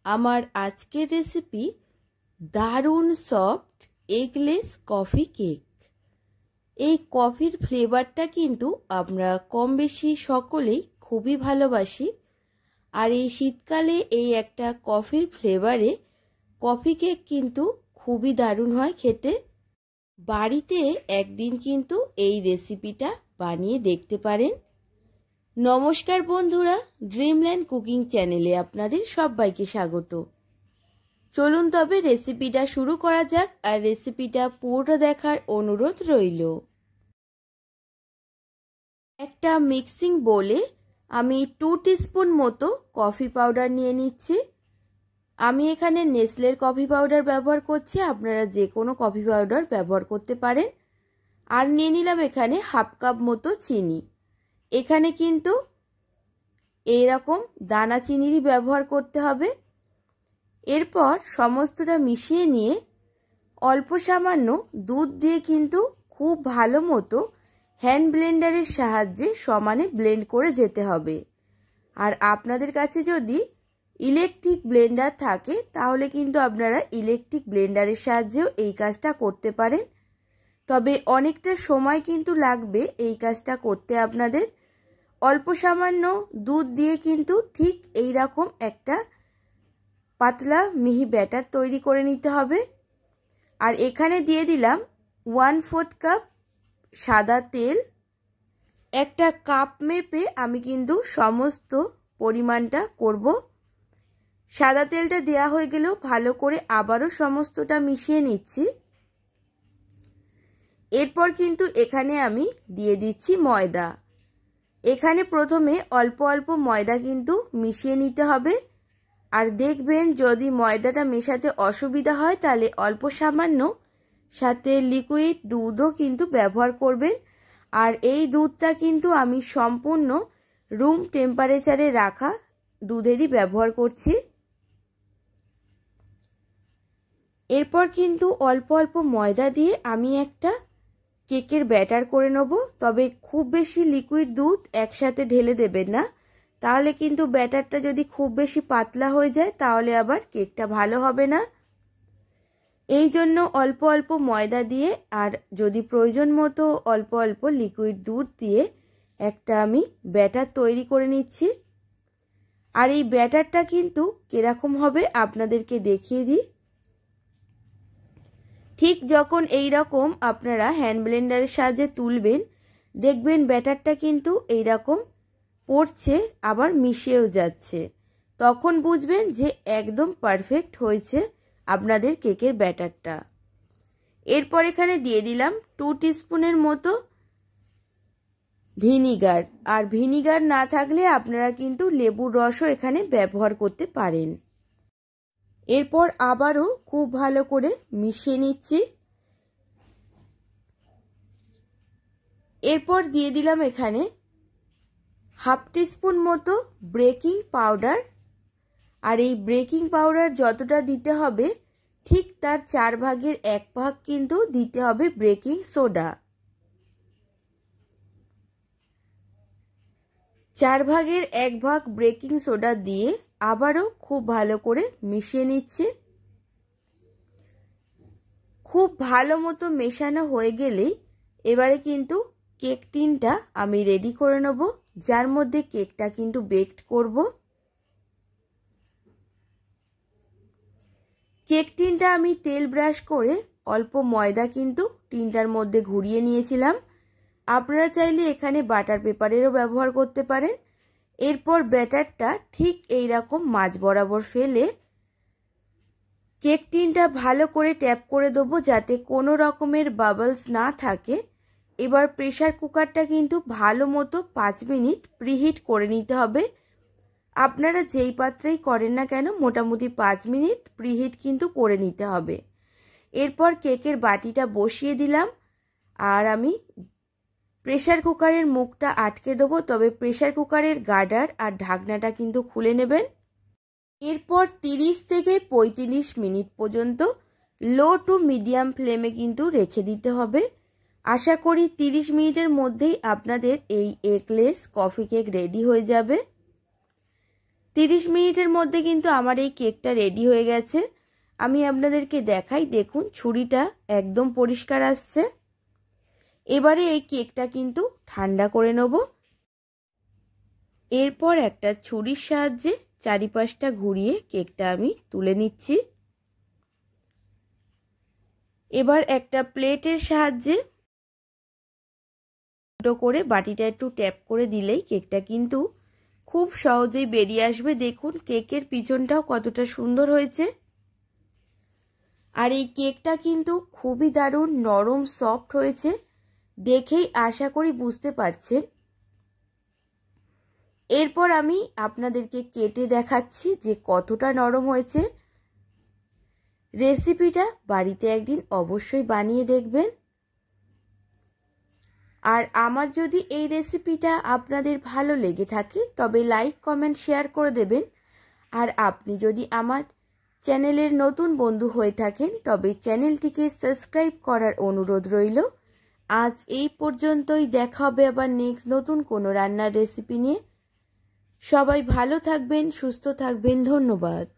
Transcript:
আমার আজকের রেসিপি দারুণ সফট এগলেস কফি কেক। এই কফির ফ্লেভারটা কিন্তু আমরা কম বেশি সকলেই খুবই ভালোবাসি। আর এই শীতকালে এই একটা কফির ফ্লেভারে কফি কেক কিন্তু খুবই দারুণ হয় খেতে। বাড়িতে একদিন কিন্তু এই রেসিপিটা বানিয়ে দেখতে পারেন। নমস্কার বন্ধুরা, ড্রিমল্যান্ড কুকিং চ্যানেলে আপনাদের সবাইকে স্বাগত। চলুন তবে রেসিপিটা শুরু করা যাক, আর রেসিপিটা পুরোটা দেখার অনুরোধ রইল। একটা মিক্সিং বোলে আমি 2 টিস্পুন মতো কফি পাউডার নিয়ে নিচ্ছি। আমি এখানে নেসলের কফি পাউডার ব্যবহার করছি, আপনারা যে কোনো কফি পাউডার ব্যবহার করতে পারেন। আর নিয়ে নিলাম এখানে হাফ কাপ মতো চিনি। এখানে কিন্তু এইরকম দানা চিনিরই ব্যবহার করতে হবে। এরপর সমস্তটা মিশিয়ে নিয়ে অল্প সামান্য দুধ দিয়ে কিন্তু খুব ভালো মতো হ্যান্ড ব্লেন্ডারের সাহায্যে সমানে ব্লেন্ড করে যেতে হবে। আর আপনাদের কাছে যদি ইলেকট্রিক ব্লেন্ডার থাকে তাহলে কিন্তু আপনারা ইলেকট্রিক ব্লেন্ডারের সাহায্যেও এই কাজটা করতে পারেন। তবে অনেকটা সময় কিন্তু লাগবে এই কাজটা করতে আপনাদের। অল্প সামান্য দুধ দিয়ে কিন্তু ঠিক এই রকম একটা পাতলা মিহি ব্যাটার তৈরি করে নিতে হবে। আর এখানে দিয়ে দিলাম 1/4 কাপ সাদা তেল। একটা কাপ মেপে আমি কিন্তু সমস্ত পরিমাণটা করব। সাদা তেলটা দেয়া হয়ে গেলেও ভালো করে আবারও সমস্তটা মিশিয়ে নিচ্ছি। এরপর কিন্তু এখানে আমি দিয়ে দিচ্ছি ময়দা। এখানে প্রথমে অল্প অল্প ময়দা কিন্তু মিশিয়ে নিতে হবে। আর দেখবেন যদি ময়দাটা মেশাতে অসুবিধা হয় তাহলে অল্প সামান্য সাথে লিকুইড দুধও কিন্তু ব্যবহার করবেন। আর এই দুধটা কিন্তু আমি সম্পূর্ণ রুম টেম্পারেচারে রাখা দুধেরই ব্যবহার করছি। এরপর কিন্তু অল্প অল্প ময়দা দিয়ে আমি একটা কেকের ব্যাটার করে নেব। তবে খুব বেশি লিকুইড দুধ একসাথে ঢেলে দেবেন না, তাহলে কিন্তু ব্যাটারটা যদি খুব বেশি পাতলা হয়ে যায় তাহলে আবার কেকটা ভালো হবে না। এই জন্য অল্প অল্প ময়দা দিয়ে আর যদি প্রয়োজন মতো অল্প অল্প লিকুইড দুধ দিয়ে একটা আমি ব্যাটার তৈরি করে নিচ্ছি। আর এই ব্যাটারটা কিন্তু কিরকম হবে আপনাদেরকে দেখিয়ে দিই। ঠিক যখন এই রকম আপনারা হ্যান্ড ব্লেন্ডারের সাহায্যে তুলবেন, দেখবেন ব্যাটারটা কিন্তু এই রকম পড়ছে আবার মিশেও যাচ্ছে, তখন বুঝবেন যে একদম পারফেক্ট হয়েছে আপনাদের কেকের ব্যাটারটা। এরপর এখানে দিয়ে দিলাম 2 টিস্পুনের মতো ভিনিগার। আর ভিনিগার না থাকলে আপনারা কিন্তু লেবুর রসও এখানে ব্যবহার করতে পারেন। এরপর আবারও খুব ভালো করে মিশিয়ে নিচ্ছি। এরপর দিয়ে দিলাম এখানে হাফ টিস্পুন মতো বেকিং পাউডার। আর এই বেকিং পাউডার যতটা দিতে হবে ঠিক তার 4 ভাগের 1 ভাগ কিন্তু দিতে হবে বেকিং সোডা। 4 ভাগের 1 ভাগ বেকিং সোডা দিয়ে আবারও খুব ভালো করে মিশিয়ে নিচ্ছি। খুব ভালো মতো মেশানো হয়ে গেলেই এবারে কিন্তু কেক টিনটা আমি রেডি করে নেব, যার মধ্যে কেকটা কিন্তু বেকড করব। কেক টিনটা আমি তেল ব্রাশ করে অল্প ময়দা কিন্তু টিনটার মধ্যে ঘুরিয়ে নিয়েছিলাম। আপনারা চাইলে এখানে বাটার পেপারেরও ব্যবহার করতে পারেন। এরপর ব্যাটারটা ঠিক এই রকম মাঝ বরাবর ফেলে কেক টিনটা ভালো করে ট্যাপ করে দেবো যাতে কোনো রকমের বাবলস না থাকে। এবার প্রেসার কুকারটা কিন্তু ভালো মতো 5 মিনিট প্রিহিট করে নিতে হবে। আপনারা যেই পাত্রেই করেন না কেন মোটামুটি 5 মিনিট প্রিহিট কিন্তু করে নিতে হবে। এরপর কেকের বাটিটা বসিয়ে দিলাম আর আমি প্রেসার কুকারের মুখটা আটকে দেবো। তবে প্রেসার কুকারের গার্ডার আর ঢাকনাটা কিন্তু খুলে নেবেন। এরপর 30 থেকে 35 মিনিট পর্যন্ত লো টু মিডিয়াম ফ্লেমে কিন্তু রেখে দিতে হবে। আশা করি 30 মিনিটের মধ্যেই আপনাদের এই এগলেস কফি কেক রেডি হয়ে যাবে। 30 মিনিটের মধ্যে কিন্তু আমার এই কেকটা রেডি হয়ে গেছে। আমি আপনাদেরকে দেখাই, দেখুন ছুরিটা একদম পরিষ্কার আসছে। এবারে এই কেকটা কিন্তু ঠান্ডা করে নেব। এরপর একটা ছুরির সাহায্যে চারিপাশটা ঘুরিয়ে কেকটা আমি তুলে নিচ্ছি। এবার একটা প্লেটের সাহায্যে ছোট করে বাটিটা একটু ট্যাপ করে দিলেই কেকটা কিন্তু খুব সহজেই বেরিয়ে আসবে। দেখুন কেকের পিছনটাও কতটা সুন্দর হয়েছে। আর এই কেকটা কিন্তু খুবই দারুণ নরম সফট হয়েছে, দেখেই আশা করি বুঝতে পারছেন। এরপর আমি আপনাদেরকে কেটে দেখাচ্ছি যে কতটা নরম হয়েছে। রেসিপিটা বাড়িতে একদিন অবশ্যই বানিয়ে দেখবেন। আর আমার যদি এই রেসিপিটা আপনাদের ভালো লেগে থাকে তবে লাইক কমেন্ট শেয়ার করে দেবেন। আর আপনি যদি আমার চ্যানেলের নতুন বন্ধু হয়ে থাকেন তবে চ্যানেলটিকে সাবস্ক্রাইব করার অনুরোধ রইল। আজ এই পর্যন্তই, দেখা হবে আবার নেক্সট নতুন কোনো রান্নার রেসিপি নিয়ে। সবাই ভালো থাকবেন, সুস্থ থাকবেন, ধন্যবাদ।